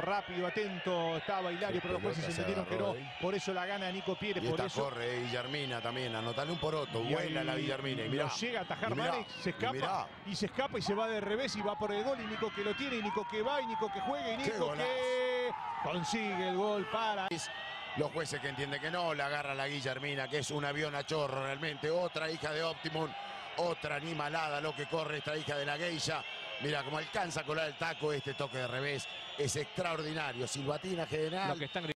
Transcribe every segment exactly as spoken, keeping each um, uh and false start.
rápido, atento, estaba Hilario, pero los jueces entendieron que no. Por eso la gana Nico Pierre. Y por esta eso corre Guillermina también, anotale un poroto, y vuela la Guillermina. Y mirá, lo llega a atajar y mirá, Manex, se escapa y, y se escapa y se va de revés y va por el gol. Y Nico que lo tiene, y Nico que va, y Nico que juega, y Nico que consigue el gol para... Los jueces que entienden que no, la agarra la Guillermina, que es un avión a chorro realmente. Otra hija de Optimum, otra animalada lo que corre esta hija de la Geisha. Mira cómo alcanza a colar el taco, este toque de revés es extraordinario. Silbatina general. Lo que están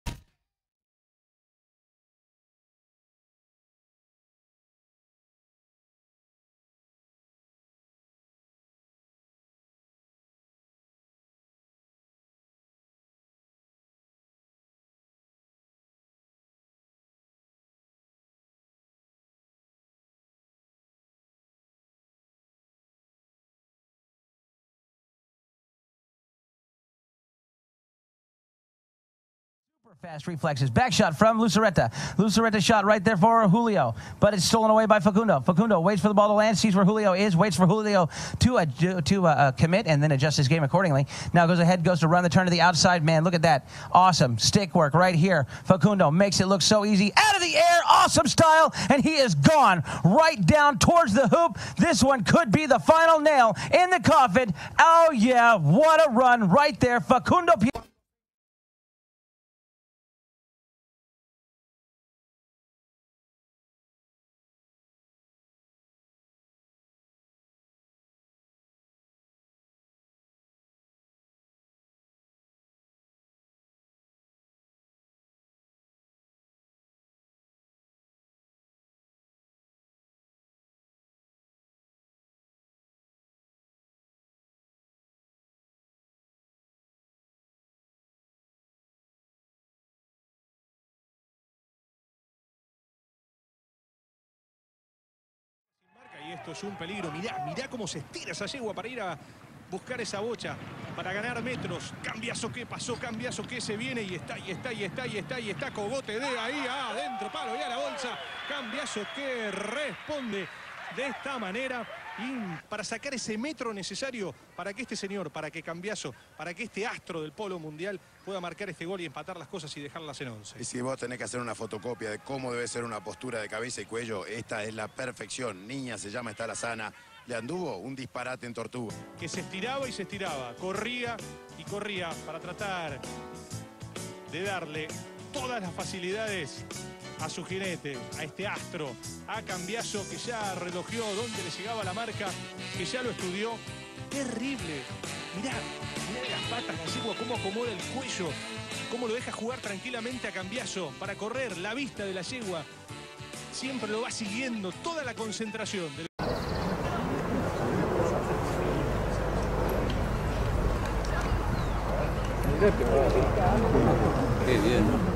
Fast reflexes. Back shot from Lucereta. Lucereta shot right there for Julio, but it's stolen away by Facundo. Facundo waits for the ball to land, sees where Julio is, waits for Julio to uh, to uh, commit, and then adjust his game accordingly. Now goes ahead, goes to run the turn to the outside. Man, look at that. Awesome stick work right here. Facundo makes it look so easy. Out of the air, awesome style, and he is gone right down towards the hoop. This one could be the final nail in the coffin. Oh, yeah, what a run right there. Facundo... Y esto es un peligro. Mirá, mirá cómo se estira esa yegua para ir a buscar esa bocha, para ganar metros. Cambiazo que pasó, cambiazo que se viene y está, y está, y está, y está, y está. Cogote de ahí adentro, palo y a la bolsa. Cambiazo que responde de esta manera. Y para sacar ese metro necesario para que este señor, para que Cambiazo, para que este astro del polo mundial pueda marcar este gol y empatar las cosas y dejarlas en once. Y si vos tenés que hacer una fotocopia de cómo debe ser una postura de cabeza y cuello, esta es la perfección. Niña se llama, está la sana. Le anduvo un disparate en Tortuga. Que se estiraba y se estiraba, corría y corría para tratar de darle todas las facilidades a su jinete, a este astro, a Cambiazo, que ya relojeó dónde le llegaba la marca, que ya lo estudió. Terrible. Mirá, mirá las patas, la yegua, cómo acomoda el cuello, cómo lo deja jugar tranquilamente a Cambiazo para correr. La vista de la yegua siempre lo va siguiendo, toda la concentración del... Qué bien.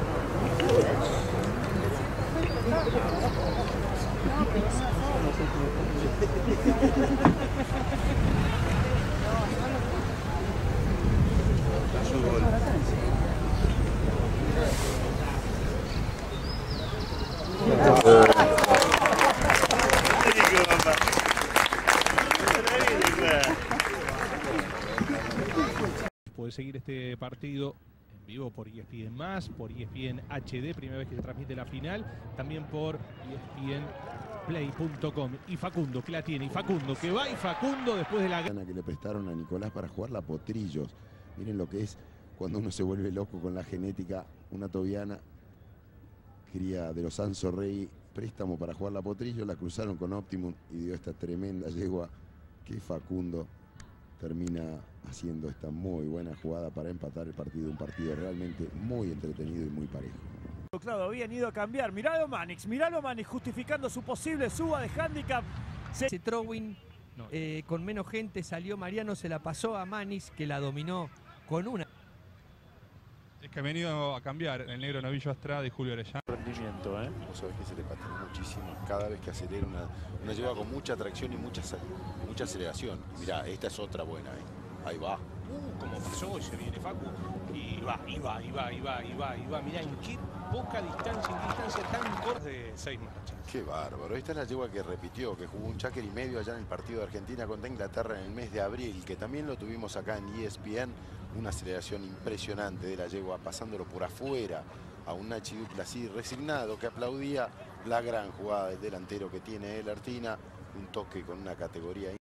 Puede seguir este partido en vivo por E S P N más, por E S P N H D, primera vez que se transmite la final, también por E S P N play punto com. Y Facundo, que la tiene, y Facundo, que va, y Facundo después de la gana que le prestaron a Nicolás para jugar la Potrillos. Miren lo que es cuando uno se vuelve loco con la genética. Una tobiana, cría de los Anzo Rey, préstamo para jugar la Potrillos, la cruzaron con Optimum y dio esta tremenda yegua que Facundo termina haciendo esta muy buena jugada para empatar el partido, un partido realmente muy entretenido y muy parejo. Claro, habían ido a cambiar. Miralo Manix, miralo Manix justificando su posible suba de handicap. Se... Ese throwing no. eh, con menos gente salió Mariano, se la pasó a Manix, que la dominó con una. Es que ha venido a cambiar el negro Novillo Estrada y Julio Orellana. Rendimiento, ¿eh? Vos sabés que se le patina muchísimo. Cada vez que acelera una, una lleva con mucha tracción y mucha, mucha aceleración. Mirá, esta es otra buena, ¿eh? Ahí va. Uh, como pasó y se viene Facu. Y va, y va, y va, y va, y va, y va. Mirá en qué poca distancia, en distancia tan corta de seis marchas. Qué bárbaro. Esta es la yegua que repitió, que jugó un cháquer y medio allá en el partido de Argentina contra Inglaterra en el mes de abril, que también lo tuvimos acá en E S P N. Una aceleración impresionante de la yegua, pasándolo por afuera a un Nachi Duplessis resignado que aplaudía la gran jugada del delantero que tiene el Artina. Un toque con una categoría